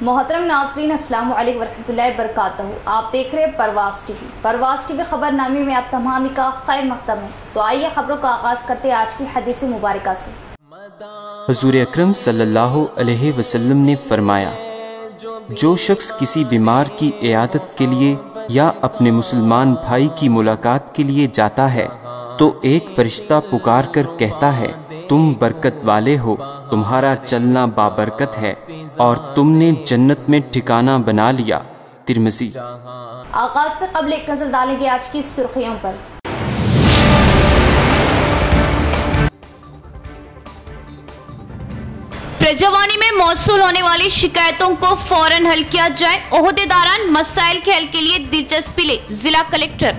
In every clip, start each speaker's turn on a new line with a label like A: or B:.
A: मोहतरम नाज़रीन, अस्सलाम वालेकुम वरहमतुल्लाहि वबरकातुहू। आप देख रहे हैं परवाज़ टीवी। परवाज़ टीवी खबरनामे में आप तमाम का खैर मक़दम है। तो आइए खबरों का आगाज़ करते हैं आज की हदीस मुबारका से।
B: हुज़ूर अकरम सल्लल्लाहु अलैहि वसल्लम ने फरमाया, जो शख्स किसी बीमार की इयादत के लिए या अपने मुसलमान भाई की मुलाकात के लिए जाता है तो एक फरिश्ता पुकार कर कहता है, तुम बरकत वाले हो, तुम्हारा चलना बाबरकत है और तुमने जन्नत में ठिकाना बना लिया। तिरमिज़ी।
A: आगाज़ से कबल एक नज़र डालेंगे आज की सुर्खियों पर। प्रजावानी में मौसूल होने वाली शिकायतों को फौरन हल किया जाए। ओहदेदारान मसाइल के हल के लिए दिलचस्पी ले, जिला कलेक्टर।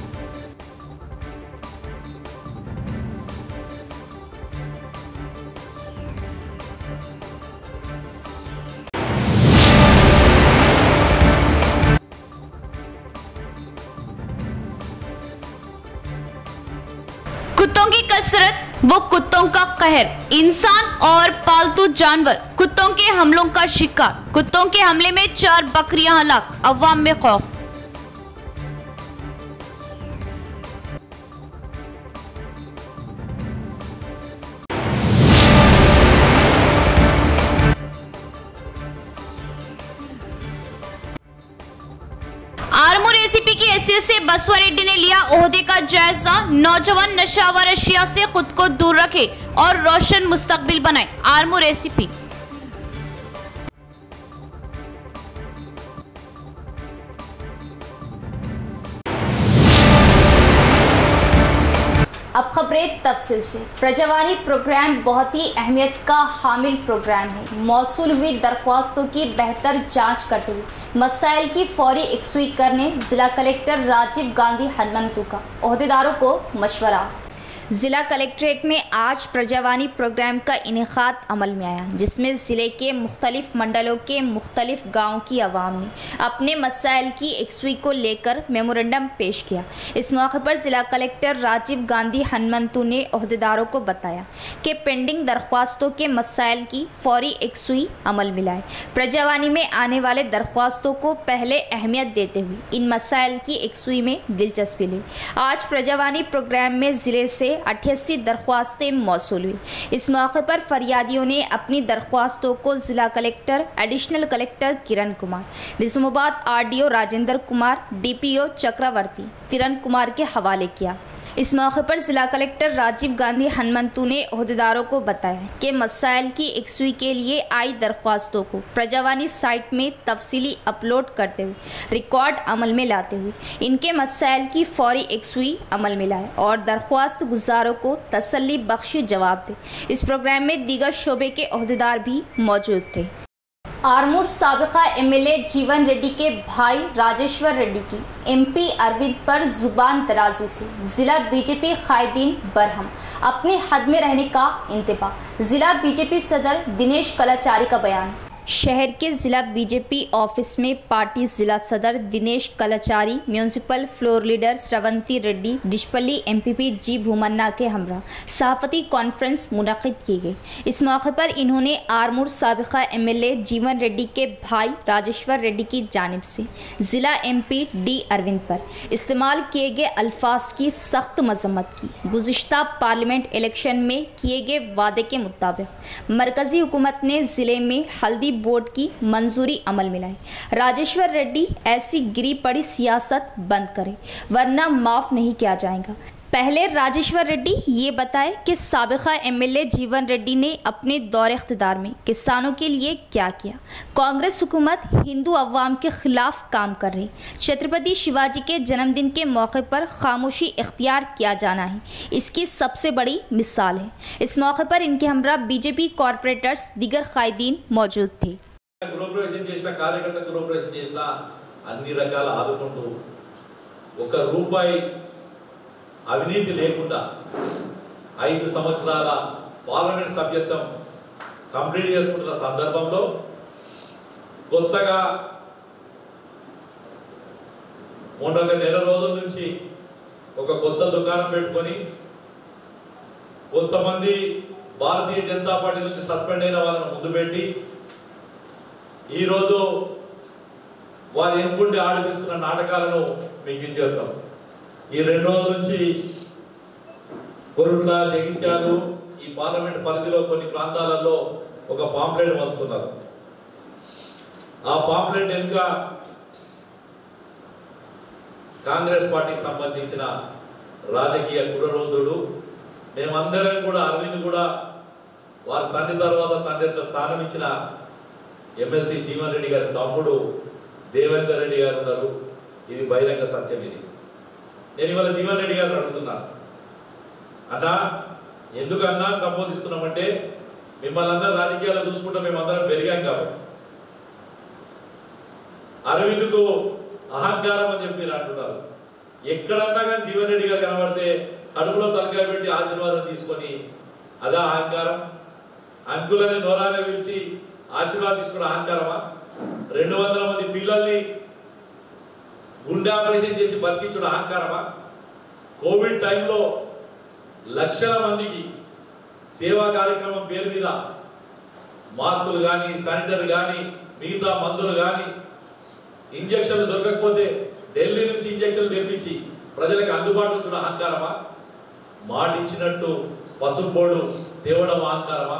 A: कुत्तों की कसरत वो कुत्तों का कहर। इंसान और पालतू जानवर कुत्तों के हमलों का शिकार। कुत्तों के हमले में 4 बकरियां हलाक, अवाम में खौफ। आरमूर एसीपी की हैसियत से बसवा रेड्डी ने लिया ओहदे का जायजा। नौजवान नशावर अशिया से खुद को दूर रखे और रोशन मुस्तकबिल बनाए। आरमूर एसीपी। अब खबरें तफसील से। प्रजावानी प्रोग्राम बहुत ही अहमियत का हामिल प्रोग्राम है। मौसूल हुई दरख्वास्तों की बेहतर जांच करते हुए मसाइल की फौरी यकसुई करने जिला कलेक्टर राजीव गांधी हनुमंतु का ओहदेदारों को मशवरा। जिला कलेक्ट्रेट में आज प्रजावानी प्रोग्राम का इनेकाद अमल में आया, जिसमें ज़िले के मुख्तलिफ मंडलों के मुख्तलिफ गाँव की आवाम ने अपने मसाइल की यकसुई को लेकर मेमोरेंडम पेश किया। इस मौके पर जिला कलेक्टर राजीव गांधी हनुमंतु ने ओहदेदारों को बताया कि पेंडिंग दरख्वास्तों के मसाइल की फौरी यकसुई अमल में लाए। प्रजावानी में आने वाले दरख्वास्तों को पहले अहमियत देते हुए इन मसाइल की यकसुई में दिलचस्पी ली। आज प्रजावानी प्रोग्राम में ज़िले से 88 दरख्वास्तें मौसूल हुई। इस मौके पर फरियादियों ने अपनी दरख्वास्तों को जिला collector, additional collector Kiran Kumar, Nizamabad RDO Rajendra Kumar, DPO Chakravarthy Kiran Kumar के हवाले किया। इस मौके पर जिला कलेक्टर राजीव गांधी हनुमंतु ने ओहदेदारों को बताया कि मसाइल की यकसुई के लिए आई दरख्वास्तों को प्रजावानी साइट में तफसीली अपलोड करते हुए रिकॉर्ड अमल में लाते हुए इनके मसाइल की फौरी यकसुई अमल में लाए और दरख्वास्त गुजारों को तसल्ली बख्श जवाब दे। इस प्रोग्राम में दीगर शोबे के ओहदेदार भी मौजूद थे। आरमूर साबिका एमएलए जीवन रेड्डी के भाई राजेश्वर रेड्डी की एमपी अरविंद पर जुबान दराजी से जिला बीजेपी कायदीन बरहम, अपने हद में रहने का इंतबाह। जिला बीजेपी सदर दिनेश कलाचारी का बयान। शहर के जिला बीजेपी ऑफिस में पार्टी जिला सदर Dinesh Kalachari, municipal floor leader Sravanthi Reddy, Dichpally MPP G Bhumanna के हमरा सहाफती कॉन्फ्रेंस मुनक़िद की गई। इस मौके पर इन्होंने आरमूर साबिका एमएलए जीवन रेड्डी के भाई राजेश्वर रेड्डी की जानिब से जिला एमपी डी अरविंद पर इस्तेमाल किए गए अल्फाज की सख्त मजम्मत की। गुज़िश्ता पार्लियामेंट इलेक्शन में किए गए वादे के मुताबिक मरकजी हुकूमत ने जिले में हल्दी बोर्ड की मंजूरी अमल में लाई। राजेश्वर रेड्डी ऐसी गिरी पड़ी सियासत बंद करे वरना माफ नहीं किया जाएगा। पहले राजेश्वर रेड्डी ये बताए कि साबिका एमएलए जीवन रेड्डी ने अपने दौरे इख्तिदार में किसानों के लिए क्या किया। कांग्रेस हुकूमत हिंदू अवाम के खिलाफ काम कर रही। छत्रपति शिवाजी के जन्मदिन के मौके पर खामोशी इख्तियार किया जाना है इसकी सबसे बड़ी मिसाल है। इस मौके पर इनके हमरा बीजेपी कॉर्पोरेटर्स, दीगर कायदीन मौजूद थे।
C: అవినీతి లేకుండా 5 సంవత్సరాల పార్లమెంట్ సభ్యత్వం కంప్లీట్ చేసుకుంటున్న సందర్భంలో కొత్తగా మొన్న నెల రోజుల నుంచి ఒక కొత్త దుకాణం పెట్టుకొని కొంతమంది భారతీయ జనతా పార్టీ నుంచి సస్పెండ్ అయిన వాళ్ళని ముందు పెట్టి ఈరోజు వారు ఎన్నుకుంటే ఆడిపిస్తున్న నాటకాలను మీకు ఇచ్చేద్దాం. ఈ 2 రోజుల నుంచి కొరుట్ల, జగిత్యాలు, ఈ పార్లమెంట్ పరిధిలో కొన్ని ప్రాంతాలలో ఒక పాంప్లెట్ వస్తున్నారు. ఆ పాంప్లెట్ వెనుక కాంగ్రెస్ పార్టీకి సంబంధించిన రాజకీయ కుట్రరోధుడు, మేమందరం కూడా, అరవింద్ కూడా వారి తండ్రి తర్వాత తండ్రి స్థానం ఇచ్చిన ఎమ్మెల్సీ జీవన్ రెడ్డి గారి తమ్ముడు దేవేందర్ రెడ్డి గారు ఉన్నారు. ఇది బహిరంగ సత్యం. ఇది నేను ఇవాళ జీవన్ రెడ్డి గారిని అడుగుతున్నాను, అన్నా ఎందుకన్నా సంబోధిస్తున్నామంటే మిమ్మల్ని అందరూ రాజకీయాల్లో చూసుకుంటే మేమందరం పెరిగాం కాబట్టి. అరవింద్కు అహంకారం అని చెప్పి అంటున్నారు. ఎక్కడన్నా కానీ జీవన్ రెడ్డి గారు కనబడితే కడుపులో తలకాయ పెట్టి ఆశీర్వాదం తీసుకొని అదా అహంకారం? అంకులని నోరాగా పిలిచి ఆశీర్వాదం తీసుకున్న అహంకారమా? 200 మంది పిల్లల్ని గుండె ఆపరేషన్ చేసి బతికించడం అహంకారమా? కోవిడ్ టైంలో లక్షల మందికి సేవా కార్యక్రమం పేరు మీద మాస్కులు కానీ, శానిటరీ కానీ, మిగతా మందులు కానీ, ఇంజక్షన్లు దొరకకపోతే ఢిల్లీ నుంచి ఇంజక్షన్లు తెప్పించి ప్రజలకు అందుబాటులో ఉంచడం అహంకారమా? మాటిచ్చినట్టు పసుపోడు తేవడం అహంకారమా?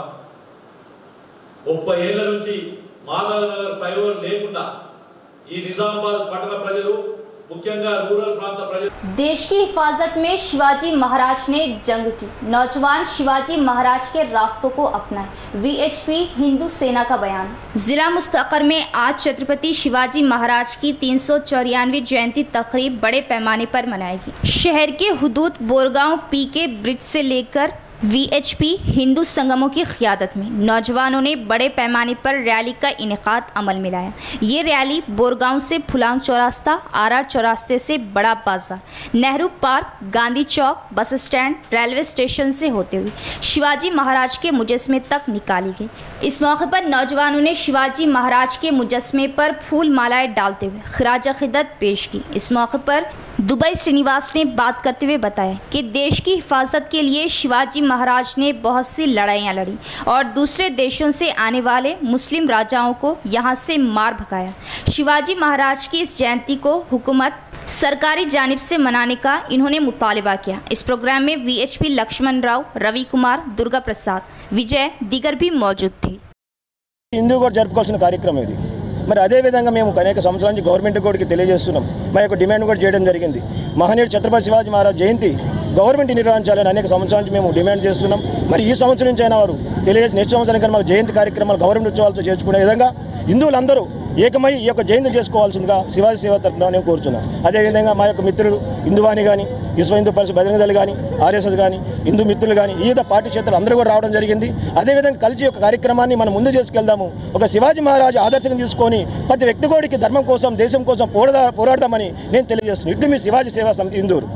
C: 30 ఏళ్ల నుంచి మాధవనగర్ ఫ్లైఓవర్ లేకుండా ఈ నిజామాబాద్ పట్టణ ప్రజలు, ముఖ్యంగా रूरल प्रांत प्रजल
A: देश की हिफाजत में शिवाजी महाराज ने जंग की, नौजवान शिवाजी महाराज के रास्तों को अपनाए, वीएचपी हिंदू सेना का बयान। जिला मुस्तकर में आज छत्रपति शिवाजी महाराज की 394वीं जयंती तकरीब बड़े पैमाने पर मनाएगी। शहर के हुदूद बोरगांव पीके ब्रिज से लेकर वीएचपी हिंदू संगमों की क़ियादत में नौजवानों ने बड़े पैमाने पर रैली का इनेकाद अमल में लाया। ये रैली बोरगांव से फुलांग चौरास्ता, आरआर चौरास्ते से बड़ा बाजार, नेहरू पार्क, गांधी चौक, बस स्टैंड, रेलवे स्टेशन से होते हुए शिवाजी महाराज के मुजस्मे तक निकाली गई। इस मौके पर नौजवानों ने शिवाजी महाराज के मुजस्मे पर फूल मालाएं डालते हुए खिराज अक़ीदत पेश की। इस मौके पर दुबई श्रीनिवास ने बात करते हुए बताया कि देश की हिफाजत के लिए शिवाजी महाराज ने बहुत सी लड़ाइयाँ लड़ी और दूसरे देशों से आने वाले मुस्लिम राजाओं को यहाँ से मार भगाया। शिवाजी महाराज की इस जयंती को हुकूमत सरकारी जानिब से मनाने का इन्होंने मुतालबा किया। इस प्रोग्राम में वीएचपी लक्ष्मण राव, रवि कुमार, दुर्गा प्रसाद, विजय दीगर भी मौजूद थे।
D: हिंदू को జరుపుకోవాల్సిన కార్యక్రమం ఇది। మరి అదే విధంగా మేము అనేక సంవత్సరాల నుంచి గవర్నమెంట్ కూడా తెలియజేస్తున్నాం, మా యొక్క డిమాండ్ కూడా చేయడం జరిగింది। మహనీయుడు ఛత్రపతి శివాజీ మహారాజ్ జయంతి గవర్నమెంట్ నిర్వహించాలని అనేక సంవత్సరాల నుంచి మేము డిమాండ్ చేస్తున్నాం। మరి ఈ సంవత్సరం నుంచి అయినా వారు తెలియజేసి నెక్స్ట్ సంవత్సరం కన్నా మాకు జయంతి కార్యక్రమాలు గవర్నమెంట్ ఉత్సవాలతో చేసుకునే విధంగా హిందువులందరూ ఏకమై ఈ యొక్క జయంతి చేసుకోవాల్సిందిగా శివాజీ సేవ తరఫున నేను కోరుతున్నాను। అదేవిధంగా మా యొక్క మిత్రులు హిందువాణి కానీ, విశ్వ హిందూ పరిషత్ బజరంగ దళ్ కానీ, ఆర్ఎస్ఎస్ కానీ, హిందూ మిత్రులు కానీ, వివిధ పార్టీ క్షేత్రాలు అందరూ కూడా రావడం జరిగింది। అదేవిధంగా కలిసి యొక్క కార్యక్రమాన్ని మనం ముందు చేసుకెళ్దాము। ఒక శివాజీ మహారాజు ఆదర్శంగా తీసుకొని ప్రతి వ్యక్తి కోడికి ధర్మం కోసం, దేశం కోసం పోరాడదామని నేను తెలియజేస్తున్నాను। ఇట్లు మీ శివాజీ సేవా సమితి ఇందూరు।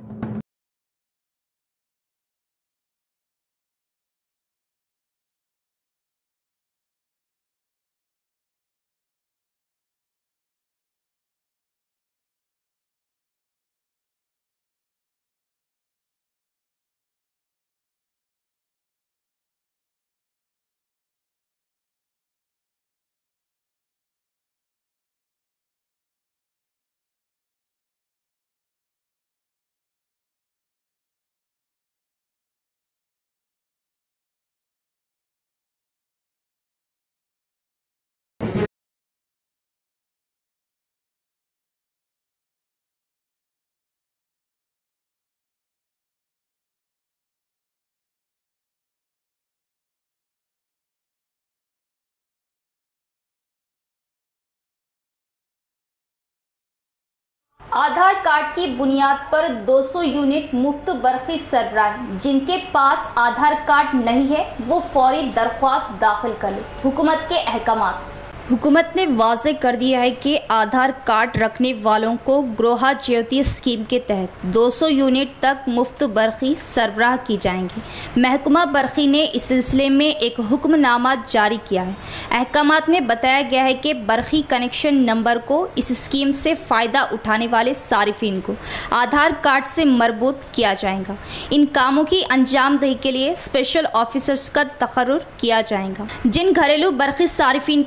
A: आधार कार्ड की बुनियाद पर 200 यूनिट मुफ्त बरक़ी सरबराही। जिनके पास आधार कार्ड नहीं है वो फौरी दरख्वास्त दाखिल कर ले। हुकूमत के अहकामात। हुकूमत ने वाज़े कर दिया है कि आधार कार्ड रखने वालों को गृह ज्योति स्कीम के तहत 200 यूनिट तक मुफ्त बरक़ी सरबराह की जाएंगी। महकमा बरक़ी ने इस सिलसिले में एक हुक्मनामा जारी किया है। अहकामात में बताया गया है कि बरक़ी कनेक्शन नंबर को इस स्कीम से फ़ायदा उठाने वाले सारिफिन को आधार कार्ड से मरबूत किया जाएगा। इन कामों की अंजामदही के लिए स्पेशल ऑफिसर्स का तकर्रुर किया जाएगा। जिन घरेलू बरक़ी सारिफिन के पास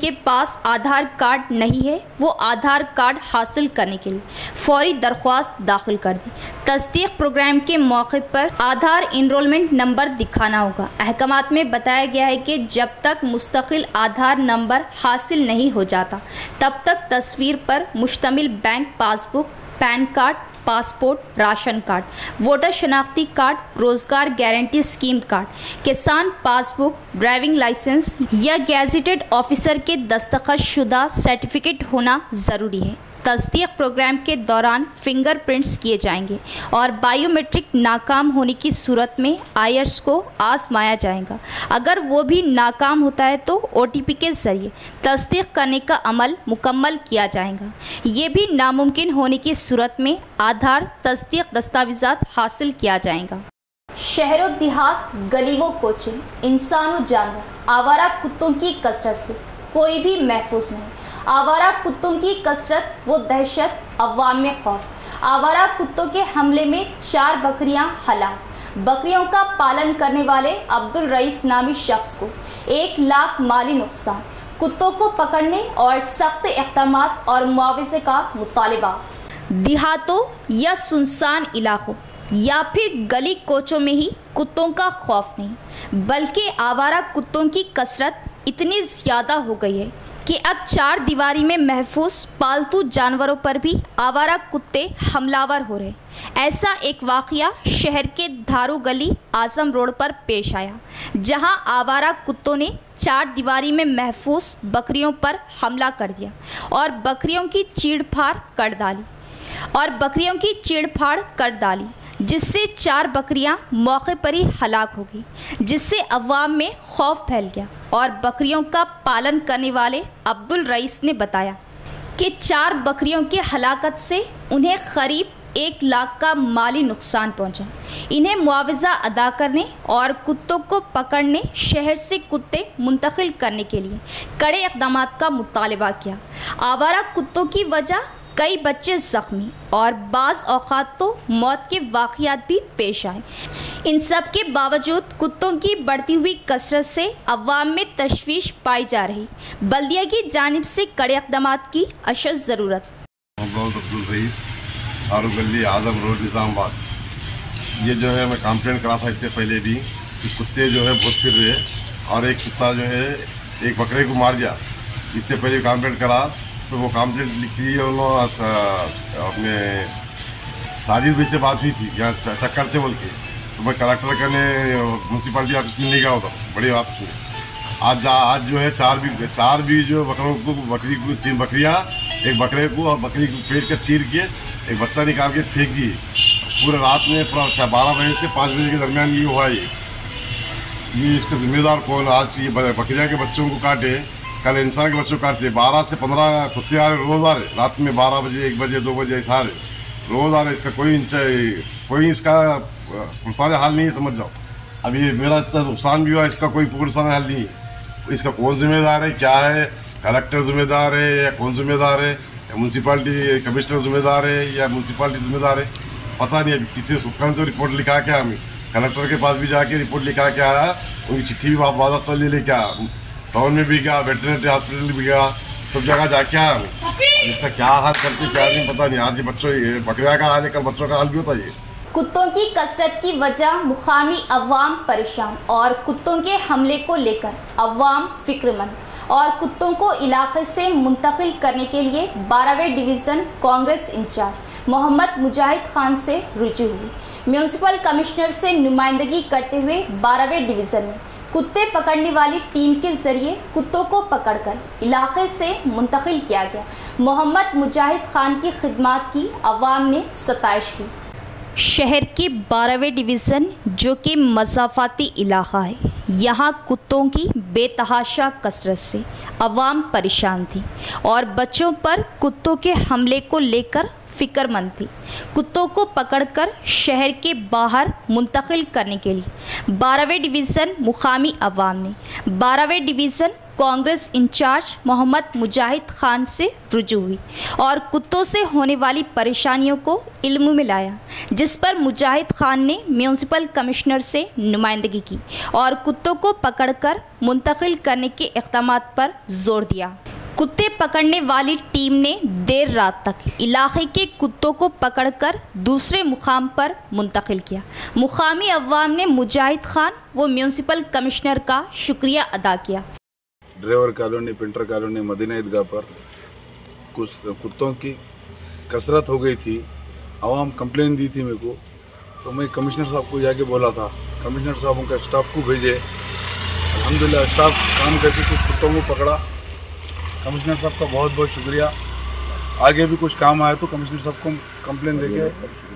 A: पास आधार कार्ड नहीं है वो आधार कार्ड हासिल करने के लिए फौरी दरख्वास्त दाखिल कर दी। तस्दीक प्रोग्राम के मौके पर आधार इनरोलमेंट नंबर दिखाना होगा। अहकामात में बताया गया है कि जब तक मुस्तकिल आधार नंबर हासिल नहीं हो जाता तब तक तस्वीर पर मुश्तमिल bank passbook, pan card, passport, ration card, voter शनाख्ती कार्ड, रोजगार गारंटी स्कीम कार्ड, किसान पासबुक, ड्राइविंग लाइसेंस या गैजेटेड ऑफिसर के दस्तखत शुदा सर्टिफिकेट होना ज़रूरी है। तस्दीक प्रोग्राम के दौरान फिंगरप्रिंट्स किए जाएंगे और बायोमेट्रिक नाकाम होने की सूरत में आयर्स को आजमाया जाएगा। अगर वो भी नाकाम होता है तो OTP के ज़रिए तस्दीक करने का अमल मुकम्मल किया जाएगा। ये भी नामुमकिन होने की सूरत में आधार तस्दीक दस्तावेज़ात हासिल किया जाएगा। शहरों देहात, गलीवों कोचिंग, इंसानों जानवर, आवारा कुत्तों की कसरत से कोई भी महफूज नहीं। आवारा कुत्तों की कसरत वो दहशत, अवाम में खौफ। आवारा कुत्तों के हमले में 4 बकरियां हलाक। बकरियों का पालन करने वाले अब्दुल रईस नामी शख्स को 1 लाख माली नुकसान। कुत्तों को पकड़ने और सख्त इक़दामात और मुआवजे का मुतालिबा। देहातों या सुनसान इलाकों या फिर गली कोचों में ही कुत्तों का खौफ नहीं, बल्कि आवारा कुत्तों की कसरत इतनी ज़्यादा हो गई है कि अब 4 दीवारी में महफूज पालतू जानवरों पर भी आवारा कुत्ते हमलावर हो रहे। ऐसा एक वाक़या शहर के धारू गली आज़म रोड पर पेश आया, जहां आवारा कुत्तों ने 4 दीवारी में महफूज बकरियों पर हमला कर दिया और बकरियों की चीड़-फाड़ कर डाली, जिससे 4 बकरियां मौके पर ही हलाक हो गई, जिससे अवाम में खौफ फैल गया। और बकरियों का पालन करने वाले अब्दुल रईस ने बताया कि 4 बकरियों की हलाकत से उन्हें करीब 1 लाख का माली नुकसान पहुंचा। इन्हें मुआवजा अदा करने और कुत्तों को पकड़ने, शहर से कुत्ते मुंतकिल करने के लिए कड़े इक़दामात का मुतालबा किया। आवारा कुत्तों की वजह कई बच्चे ज़ख्मी और बाज़ औक़ात तो मौत के वाक़यात भी पेश आए। इन सब के बावजूद कुत्तों की बढ़ती हुई कसरत से अवाम में तशवीश पाई जा रही। बल्दिया की जानिब से कड़े इक़दामात की अशद ज़रूरत।
E: अब्दुल रईस, धारू गली, आज़म रोड, निज़ामाबाद। ये जो है मैं कंप्लेंट करा था इससे पहले भी कि कुत्ते जो है बहुत फिर रहे और एक कुत्ता जो है एक बकरे को मार दिया। इससे पहले कंप्लेंट करा तो वो कंप्लेंट लिखी उन्होंने अपने साजिद भाई से बात हुई थी, यहाँ चक्कर थे बोल के, तो मैं कलेक्टर करने म्यूनसिपालिटी ऑफिस में नहीं गया होता, बड़ी ऑफिस में। आज जो है 4 भी जो बकरी को 3 बकरियाँ, एक बकरे को और बकरी को पेट का चीर के एक बच्चा निकाल के फेंक दिए। पूरे रात में पूरा 12 बजे से 5 बजे के दरमियान ये हुआ। ये इसका जिम्मेदार कौन? आज ये बकरियाँ के बच्चों को काटे, कल इंसान के बच्चों को काटते। 12 से 15 कुत्ते आ रहे, रोज़ आ रहे, रात में 12 बजे, 1 बजे, 2 बजे ऐसा आ रहे, रोज़ आ रहे। इसका कोई इसका पुरसाने हाल नहीं है, समझ जाओ। अब ये मेरा इतना नुकसान भी हुआ, इसका कोई पुरसाने हाल नहीं है। इसका कौन जिम्मेदार है, क्या है? कलेक्टर जिम्मेदार है या कौन जिम्मेदार है? या म्यूनसिपालिटी कमिश्नर जिम्मेदार है या म्यूनसिपालिटी जिम्मेदार है? पता नहीं। अभी किसी सुखान तो रिपोर्ट लिखा के हमें कलेक्टर के पास भी जाके रिपोर्ट लिखा के आया, उनकी चिट्ठी भी वापस तो ले क्या, टाउन में भी गया, वेटरनरी हॉस्पिटल भी गया, सब जगह जाके आया हमें। इसका क्या हाल करते क्या नहीं पता नहीं। आज ये बच्चों बकरिया का हाल है, कल बच्चों का हाल भी होता है।
A: कुत्तों की कसरत की वजह मुकामी अवाम परेशान और कुत्तों के हमले को लेकर अवाम फिक्रमंद और कुत्तों को इलाके से मुंतकिल करने के लिए 12वें division Congress incharge Mohammed Mujahid Khan से रुजू हुई। म्यूनसिपल कमिश्नर से नुमाइंदगी करते हुए 12वें डिवीज़न में कुत्ते पकड़ने वाली टीम के जरिए कुत्तों को पकड़कर इलाके से मुंतकिल किया गया। मोहम्मद मुजाहिद खान की खिदमत की अवाम ने सताइश की। शहर के 12वें डिवीज़न जो कि मसाफाती इलाका है, यहाँ कुत्तों की बेतहाशा कसरत से अवाम परेशान थी और बच्चों पर कुत्तों के हमले को लेकर फिक्रमंद थी। कुत्तों को पकड़कर शहर के बाहर मुंतकिल करने के लिए 12वें डिवीज़न मुकामी अवाम ने 12वें division Congress incharge Mohammed Mujahid Khan से रुजू हुई और कुत्तों से होने वाली परेशानियों को इल्म में लाया, जिस पर मुजाहिद खान ने म्यूनसिपल कमिश्नर से नुमाइंदगी की और कुत्तों को पकड़कर मुंतकिल करने के इक़दामात पर जोर दिया। कुत्ते पकड़ने वाली टीम ने देर रात तक इलाके के कुत्तों को पकड़कर दूसरे मुकाम पर मुंतकिल किया। मुकामी अवाम ने मुजाहिद खान व म्यूनिसिपल कमिश्नर का शुक्रिया अदा किया।
F: Driver colony, printer colony, Madina Eidgah पर कुछ कुत्तों की कसरत हो गई थी। आवाम कंप्लेन दी थी मेरे को, तो मैं कमिश्नर साहब को जाके बोला था। कमिश्नर साहब उनका स्टाफ को भेजे। अल्हम्दुलिल्लाह स्टाफ काम करके कुछ कुत्तों को पकड़ा। कमिश्नर साहब का बहुत बहुत शुक्रिया। आगे भी कुछ काम आया तो कमिश्नर साहब को कंप्लेन देके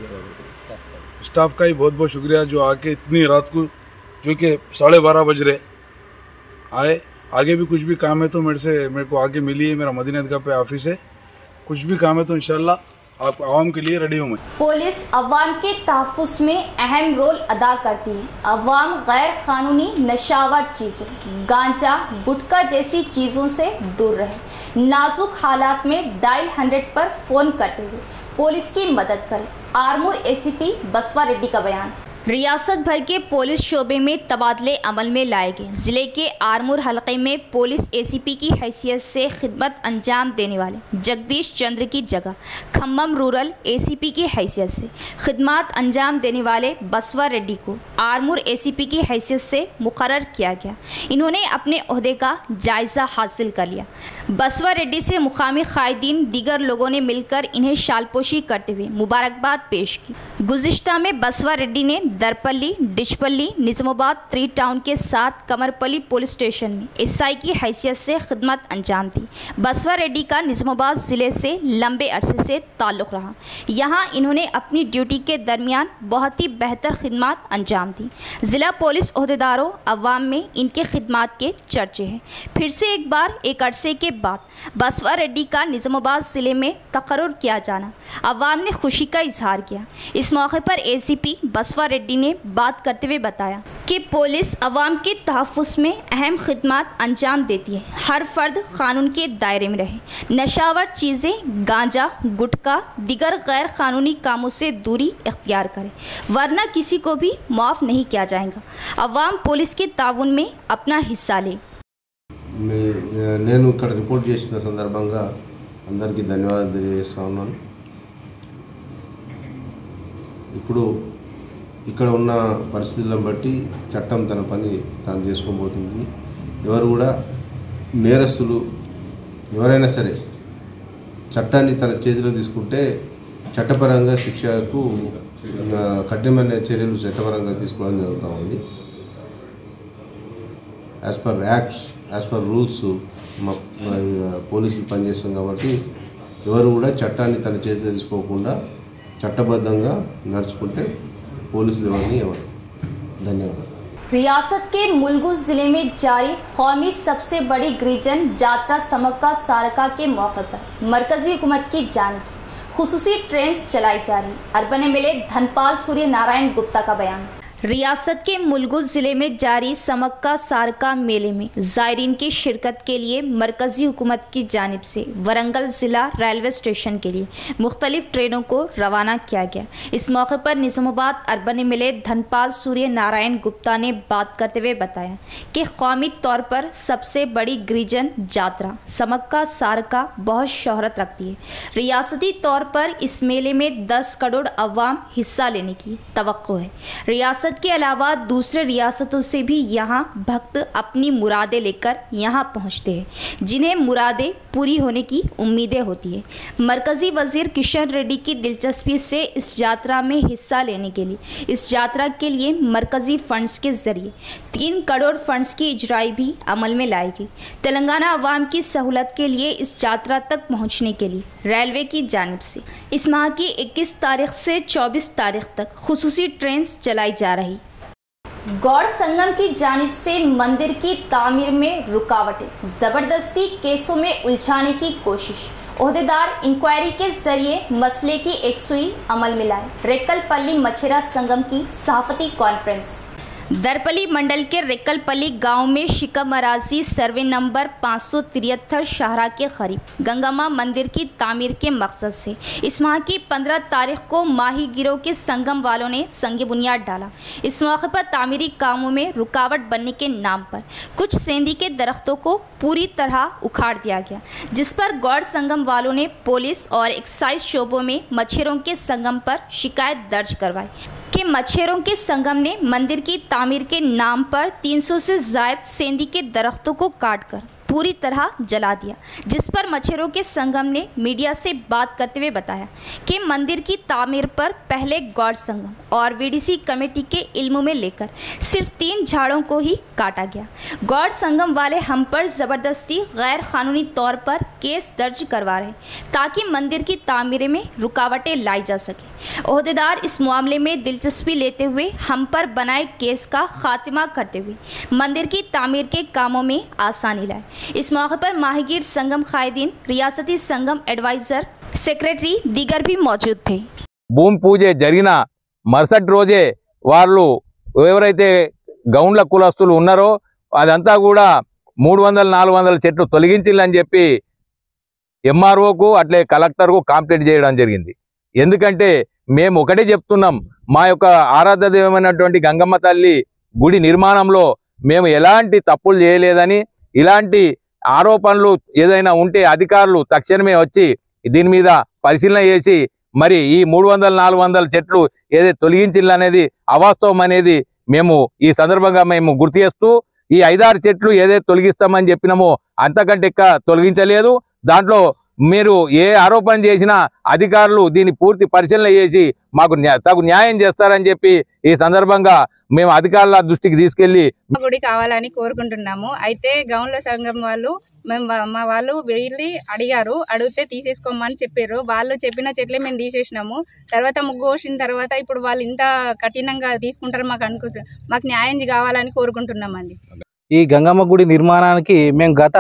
F: स्टाफ का ही बहुत बहुत शुक्रिया, जो आके इतनी रात को, जो कि 12:30 बज रहे आए। आगे भी कुछ भी काम है तो मेरे को आगे मिली है, मेरा मदीना ईदगाह पे ऑफिस है। कुछ भी काम है तो इंशाल्लाह आप आवाम के लिए रेडी हूँ मैं।
A: पुलिस अवाम के तहफ़्फ़ुज़ में अहम रोल अदा करती है। अवाम गैर कानूनी नशावर चीज़ों, गांजा, गुटखा जैसी चीज़ों से दूर रहे। नाजुक हालात में डायल 100 पर फ़ोन करते हुए पुलिस की मदद करें। आरमूर एसीपी बसवा रेड्डी का बयान। रियासत भर के पुलिस शोबे में तबादले अमल में लाए गए। ज़िले के आरमूर हलके में पुलिस एसीपी की हैसियत से खिदमत अंजाम देने वाले जगदीश चंद्र की जगह खम्मम रूरल एसीपी की हैसियत से खिदमत अंजाम देने वाले बसवा रेड्डी को आरमूर एसीपी की हैसियत से मुकर्रर किया गया। इन्होंने अपने ओहदे का जायज़ा हासिल कर लिया। बसवा रेड्डी से मुकामी कायदीन दीगर लोगों ने मिलकर इन्हें शालपोशी करते हुए मुबारकबाद पेश की। गुज़िश्ता में बसवा रेड्डी ने दरपल्ली, डिचपल्ली, निज़ामाबाद 3 टाउन के साथ कमरपल्ली पुलिस स्टेशन में एसआई की हैसियत से खिदमत अंजाम दी। बसवा रेड्डी का निज़ामाबाद ज़िले से लंबे अरसे से ताल्लुक़ रहा। यहाँ इन्होंने अपनी ड्यूटी के दरमियान बहुत ही बेहतर खिदमत अंजाम दी। ज़िला पुलिस ओहदेदारों अवाम में इनके खिदमत के चर्चे हैं। फिर से एक बार एक अरसे के बाद बसवा रेड्डी का निज़ामाबाद ज़िले में तकर्रुर किया जाना अवाम ने खुशी का इजहार किया। इस मौके पर एसीपी बसवा रेड्डी ने बात करते हुए बताया कि पुलिस अवाम के तहफ़्फ़ुज़ में अहम खिदमत अंजाम देती है। हर फर्द कानून के दायरे में रहे। नशावर चीज़ें, गांजा, गुटखा, दीगर गैर कानूनी कामों से दूरी इख्तियार करे, वरना किसी को भी माफ़ नहीं किया जाएगा। अवाम पुलिस के ताउन में अपना हिस्सा ले।
G: నేను ఇక్కడ రిపోర్ట్ చేసిన సందర్భంగా అందరికీ ధన్యవాదాలు తెలియజేస్తా ఉన్నాను. ఇప్పుడు ఇక్కడ ఉన్న పరిస్థితులను బట్టి చట్టం తన పని తాను చేసుకోబోతుంది. ఎవరు కూడా నేరస్తులు ఎవరైనా సరే చట్టాన్ని తన చేతిలో తీసుకుంటే చట్టపరంగా శిక్షకు కఠినమైన చర్యలు చట్టపరంగా తీసుకోవడం జరుగుతూ ఉంది. As per acts, as per rules పోలీసులు పనిచేస్తాం కాబట్టి ఎవరు కూడా చట్టాన్ని తన చేతిలో తీసుకోకుండా చట్టబద్ధంగా నడుచుకుంటే పోలీసులు ఎవరిని ఎవరు. ధన్యవాదాలు.
A: रियासत के मुलगू जिले में जारी कौमी सबसे बड़ी गिरिजन यात्रा समक्का सारका के मौके पर मरकजी हुकूमत की जानिब से खुसूसी ट्रेन चलाई जा रही। अर्बन एमएलए धनपाल सूर्य नारायण गुप्ता का बयान। रियासत के मुलगू ज़िले में जारी समक्का सारका मेले में ज़ायरीन की शिरकत के लिए मरकज़ी हुकूमत की जानिब से वरंगल ज़िला रेलवे स्टेशन के लिए मुख्तलिफ ट्रेनों को रवाना किया गया। इस मौके पर निज़ामाबाद अर्बन एमएलए धनपाल सूर्य नारायण गुप्ता ने बात करते हुए बताया कि कौमी तौर पर सबसे बड़ी गिरिजन यात्रा समक्का सारका बहुत शोहरत रखती है। रियासती तौर पर इस मेले में 10 करोड़ अवाम हिस्सा लेने की तवक्को है। रियासत के अलावा दूसरे रियासतों से भी यहाँ भक्त अपनी मुरादें लेकर यहाँ पहुँचते हैं, जिन्हें मुरादें पूरी होने की उम्मीदें होती है। मरकज़ी वज़ीर किशन रेड्डी की दिलचस्पी से इस यात्रा में हिस्सा लेने के लिए इस यात्रा के लिए मरकज़ी फ़ंड्स के ज़रिए 3 करोड़ फ़ंड्स की इजराई भी अमल में लाई गई। तेलंगाना अवाम की सहूलत के लिए इस यात्रा तक पहुँचने के लिए रेलवे की जानिब से इस माह की 21 तारीख से 24 तारीख तक खुसूसी ट्रेन चलाई जा रही। गौड़ संगम की जानिब से मंदिर की तामीर में रुकावटें, जबरदस्ती केसों में उलझाने की कोशिश। ओहदेदार इंक्वायरी के जरिए मसले की एक सुई अमल में लाए। रेकलपल्ली मछेरा संगम की सहाफती कॉन्फ्रेंस। दरपली मंडल के रिकलपली गांव में शिकमराजी सर्वे नंबर 573 शाहरा के करीब गंगामा मंदिर की तामीर के मकसद से इस माह की 15 तारीख को माही गिरोह के संगम वालों ने संग बुनियाद डाला। इस मौके पर तामीरी कामों में रुकावट बनने के नाम पर कुछ सेंधी के दरख्तों को पूरी तरह उखाड़ दिया गया, जिस पर गौड़ संगम वालों ने पुलिस और एक्साइज शोबों में मच्छरों के संगम पर शिकायत दर्ज करवाई कि मच्छरों के संगम ने मंदिर की तामीर के नाम पर 300 से ज़ायद सेंधी के दरख्तों को काटकर पूरी तरह जला दिया, जिस पर मच्छरों के संगम ने मीडिया से बात करते हुए बताया कि मंदिर की तामीर पर पहले गौड़ संगम और वीडीसी कमेटी के इल्म में लेकर सिर्फ 3 झाड़ों को ही काटा गया। गौड़ संगम वाले हम पर ज़बरदस्ती गैर कानूनी तौर पर केस दर्ज करवा रहे ताकि मंदिर की तामीर में रुकावटें लाई जा सके। ओहदेदार इस मामले में दिलचस्पी लेते हुए हम पर बनाए केस का खात्मा करते हुए मंदिर की तामीर के कामों में आसानी लाए। इस मौके पर माहीगीर संगम कायदीन, रियासती संगम एडवाइजर, सेक्रेटरी दीगर भी मौजूद थे।
H: భూమి పూజ జరిగిన మరుసటి రోజే వాళ్ళు ఎవరైతే గౌండ్ల కులస్తులు ఉన్నారో అదంతా కూడా 300-400 చెట్లు తొలగించాలని చెప్పి ఎంఆర్ఓకు అట్లే కలెక్టర్కు కంప్లైంట్ చేయడం జరిగింది। ఎందుకంటే మేము ఒకటే చెప్తున్నాం, మా యొక్క ఆరాధ్య దైవమైనటువంటి గంగమ్మ తల్లి గుడి నిర్మాణంలో మేము ఎలాంటి తప్పులు చేయలేదని, ఇలాంటి ఆరోపణలు ఏదైనా ఉంటే అధికారులు తక్షణమే వచ్చి దీని మీద పరిశీలన చేసి మరి ఈ 300-400 చెట్లు ఏదైతే తొలగించాలనేది అవాస్తవం అనేది మేము ఈ సందర్భంగా మేము గుర్తు చేస్తూ, ఈ 5-6 చెట్లు ఏదైతే తొలగిస్తామని చెప్పినామో అంతకంటే తొలగించలేదు। దాంట్లో మీరు ఏ ఆరోపణ చేసినా అధికారులు దీన్ని పూర్తి పరిశీలన చేసి మాకు తగు న్యాయం చేస్తారని చెప్పి ఈ సందర్భంగా మేము అధికారుల దృష్టికి తీసుకెళ్లి
I: గుడి కావాలని కోరుకుంటున్నాము। అయితే గౌండ్ల సంఘం వాళ్ళు మా వాళ్ళు వెళ్ళి అడిగితే తీసేసుకోమని చెప్పారు। వాళ్ళు చెప్పిన చెట్లే మేము తీసేసినాము। తర్వాత ముగ్గు పోసిన తర్వాత ఇప్పుడు వాళ్ళు ఇంత కఠినంగా తీసుకుంటారు మాకు న్యాయం కావాలని కోరుకుంటున్నామండి।
J: ఈ గంగమ్మ గుడి నిర్మాణానికి మేము గత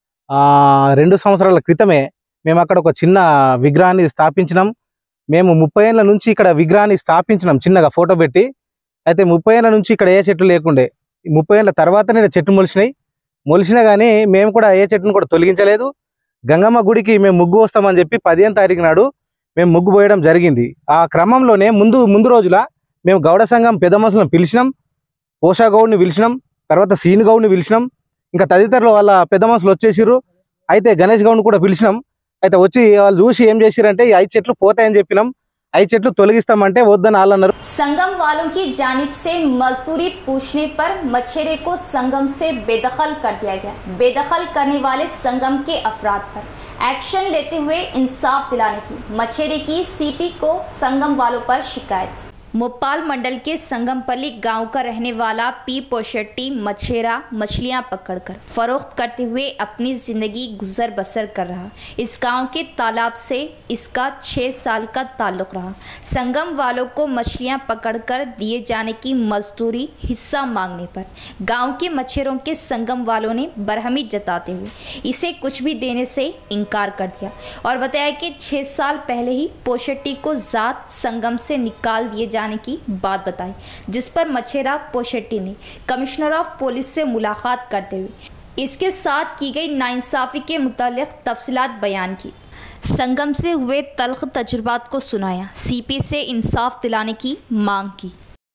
J: 2 సంవత్సరాల క్రితమే మేము అక్కడ ఒక చిన్న విగ్రహాన్ని స్థాపించినాం। మేము 30 ఏళ్ల నుంచి ఇక్కడ విగ్రహాన్ని స్థాపించినాం చిన్నగా ఫోటో పెట్టి। అయితే 30 ఏళ్ల నుంచి ఇక్కడ ఏ చెట్లు లేకుండే, 30 ఏళ్ల తర్వాతనే చెట్లు మొలిసినా కానీ మేము కూడా ఏ చెట్టును కూడా తొలగించలేదు। గంగమ్మ గుడికి మేము ముగ్గు వస్తామని చెప్పి 15వ తారీఖు నాడు మేము ముగ్గు పోయడం జరిగింది। ఆ క్రమంలోనే ముందు రోజుల మేము గౌడ సంఘం పెద్ద మనుషులను పిలిచినాం, పోషా గౌడ్ని పిలిచినాం, తర్వాత సీని గౌడ్ని పిలిచినాం, ఇంకా తదితరులు వాళ్ళ పెద్ద మనుషులు వచ్చేసిర్రు। అయితే గణేష్ గౌడ్ని కూడా పిలిచినాం। అయితే వచ్చి వాళ్ళు చూసి ఏం చేసిరంటే ఈ 5 చెట్లు పోతాయని చెప్పినాం, 5 చెట్లు తొలగిస్తామంటే వద్దని వాళ్ళు అన్నారు।
A: संगम वालों की जानिब से मजदूरी पूछने पर मछेरे को संगम से बेदखल कर दिया गया। बेदखल करने वाले संगम के अफराद पर एक्शन लेते हुए इंसाफ दिलाने की मछेरे की सीपी को संगम वालों पर शिकायत। मोपाल मंडल के संगमपल्ली गांव का रहने वाला पी पोशेट्टी मछेरा मछलियां पकड़कर फरोख्त करते हुए अपनी जिंदगी गुजर बसर कर रहा। इस गांव के तालाब से इसका 6 साल का ताल्लुक रहा। संगम वालों को मछलियां पकड़कर दिए जाने की मजदूरी हिस्सा मांगने पर गांव के मछेरों के संगम वालों ने बरहमी जताते हुए इसे कुछ भी देने से इनकार कर दिया और बताया कि 6 साल पहले ही पोशेट्टी को जात संगम से निकाल दिए जाने की बात बताई, जिस पर मछेरा पोशेट्टी ने कमिश्नर ऑफ पुलिस से मुलाकात करते हुए इसके साथ की गई नाइंसाफी के मुतालिक तफसीलात बयान की। संगम से हुए तल्ख तजुर्बात को सुनाया, सीपी से इंसाफ दिलाने की मांग की।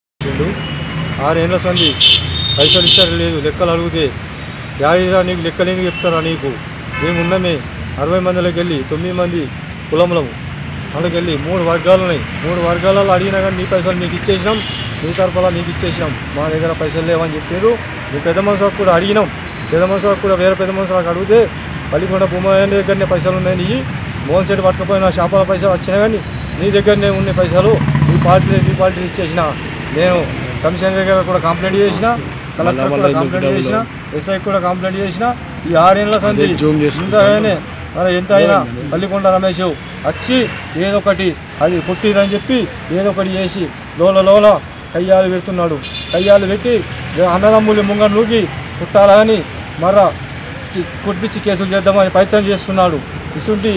K: 6 ఏళ్ల సంది పైసలు ఇస్తారు లేదు, లెక్కలు అడిగితే యాడిరా నీకు లెక్కలేని చెప్తారా? నీకు మేమున్నామే 60 మందిలోకి వెళ్ళి 9 మంది కులములము, వాళ్ళకి వెళ్ళి 3 వర్గాలు ఉన్నాయి। 3 వర్గాలలో అడిగినా కానీ నీ పైసలు నీకు ఇచ్చేసినాం, నీ తరఫున నీకు ఇచ్చేసినాం, మా దగ్గర పైసలు లేవని చెప్పారు। మీ పెద్ద మనుషులకు కూడా అడిగినాం, పెద్ద మనుషులకు కూడా వేరే పెద్ద మనుషులకు అడిగితే పల్లికొండ భూమయ్య దగ్గరనే పైసలు ఉన్నాయి, నీ మోహన్ సెట్ పట్టుకపోయిన చేపల పైసలు వచ్చినా కానీ నీ దగ్గరనే ఉన్న పైసలు నీ పార్టీ ఇచ్చేసిన। నేను కమిషనర్ దగ్గర కూడా కంప్లైంట్ చేసిన, కలెక్టర్ కూడా కంప్లైంట్ చేసిన, ఎస్ఐ కూడా కంప్లైంట్ చేసిన। ఈ 6 ఏళ్ల సంది ఇంతగానే మరి ఎంత అయినా పల్లికొండ రమేష్ వచ్చి ఏదో ఒకటి అది కొట్టిరని చెప్పి ఏదో ఒకటి చేసి లోల కయ్యాలు పెడుతున్నాడు। కయ్యాలు పెట్టి అన్నదమ్ములు ముంగ నూకి కుట్టాలని మర్ర కొట్టించి కేసులు చేద్దామని ప్రయత్నం చేస్తున్నాడు। ఇటువంటి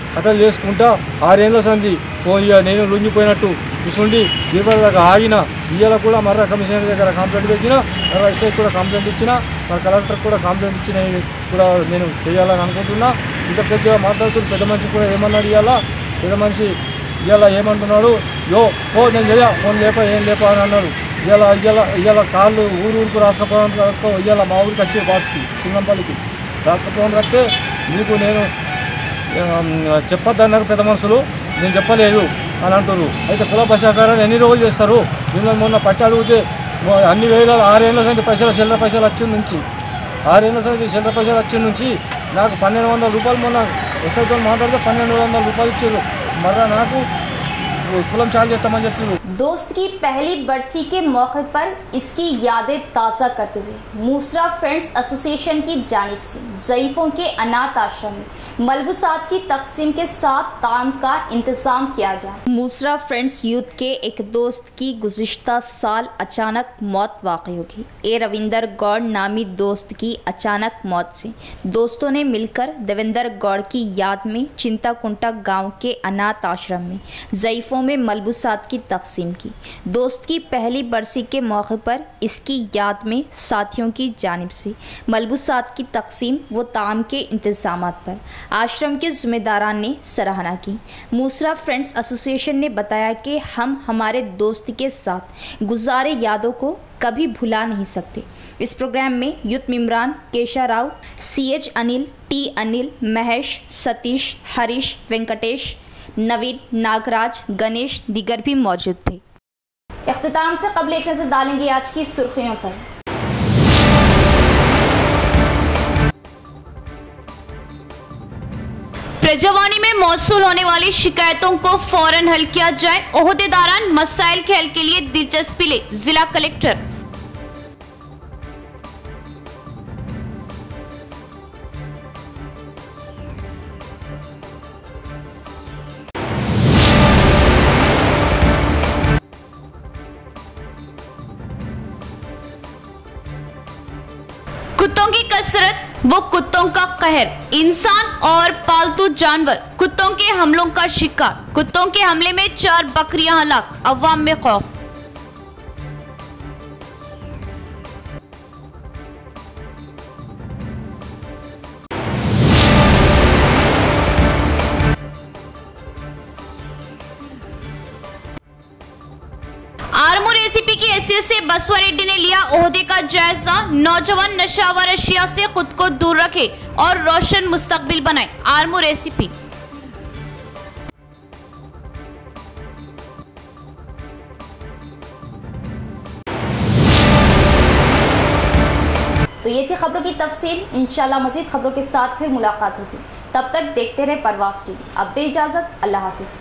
K: కథలు చేసుకుంటా 6 ఏళ్ళ సంది ఇక నేను లొంగిపోయినట్టు కూర్చుండి దీపావళి ఆగిన ఇవాళ కూడా మర్ర కమిషనర్ దగ్గర కంప్లైంట్ పెట్టిన మర్ర ఎస్ఐ కూడా కంప్లైంట్ ఇచ్చిన మరి కలెక్టర్ కూడా కంప్లైంట్ ఇచ్చిన కూడా నేను చేయాలని అనుకుంటున్నా. ఇంత పెద్దగా మాట్లాడుతున్న పెద్ద మనిషి కూడా ఏమన్నాడు ఇవాళ పెద్ద మనిషి ఇవాళ ఏమంటున్నాడు నేను చేయ ఫోన్ లేప ఏం లేప అని అన్నాడు. ఇవాళ కాళ్ళు ఊరుకు రాసుకపోవడం ఇవాళ మా ఊరికి వచ్చే బాక్స్కి సింగంపల్లికి రాసుకపోవడం వస్తే నీకు నేను చెప్పొద్దన్నారు పెద్ద మనుషులు, నేను చెప్పలేదు అని అంటున్నారు. అయితే కుల బసాకారాన్ని ఎన్ని రోజులు చేస్తారు? మిమ్మల్ని మొన్న పట్టి అడిగితే అన్ని వేల 6 ఏళ్ళ సంది చిల్లర పైసలు వచ్చిన నుంచి 6 ఏళ్ళ సంది చిల్లర పైసలు వచ్చిన నుంచి నాకు 1200 రూపాయలు మొన్న ఎస్ఐతో మాట్లాడితే 1200 రూపాయలు ఇచ్చారు. మర్రా నాకు कुलम चाल
A: दोस्त की पहली बरसी के मौके पर इसकी यादें ताज़ा करते हुए मूसरा फ्रेंड्स एसोसिएशन की जानिब से ज़ईफ़ों के अनाथ आश्रम में मलबूसात की तकसीम के साथ ताम का इंतजाम किया गया। मूसरा फ्रेंड्स यूथ के एक दोस्त की गुज़िश्ता साल अचानक मौत वाक़ई होगी। रविंदर गौड़ नामी दोस्त की अचानक मौत से दोस्तों ने मिलकर देवेंद्र गौड़ की याद में चिंताकुंटा गांव के अनाथ आश्रम में ज़ईफ़ों में मलबूसात की तकसीम की। दोस्त की पहली बरसी के मौके पर इसकी याद में साथियों की जानिब से मलबूसात की तकसीम व ताम के इंतज़ामात पर आश्रम के ज़िम्मेदारान ने सराहना की। मूसरा फ्रेंड्स एसोसिएशन ने बताया कि हम हमारे दोस्त के साथ गुजारे यादों को कभी भुला नहीं सकते। इस प्रोग्राम में यूथ मेंबरान केशा राव, CH अनिल, T अनिल, महेश, सतीश, हरीश, वेंकटेश, नवीन, नागराज, गणेश दीगर भी मौजूद थे। इख्तिताम से कबल एक नजर डालेंगे आज की सुर्खियों पर। प्रजावानी में मौसूल होने वाली शिकायतों को फौरन हल किया जाए, ओहदेदारान मसाइल के हल के लिए दिलचस्पी ले जिला कलेक्टर। कुत्तों की कसरत वो कुत्तों का कहर, इंसान और पालतू जानवर कुत्तों के हमलों का शिकार। कुत्तों के हमले में 4 बकरियां हलाक, अवाम में खौफ। आर्मूर एसीपी की हैसियत से बसवा रेड्डी ने लिया ओहदे का जायजा। नौजवान नशावर अशिया से खुद को दूर रखे और रोशन मुस्तकबिल बनाए, आर्मूर एसीपी। तो ये थी खबरों की तफसील। इंशाल्लाह मजीद खबरों के साथ फिर मुलाकात होगी। तब तक देखते रहे परवास टीवी। अब दे इजाजत, अल्लाह हाफिज।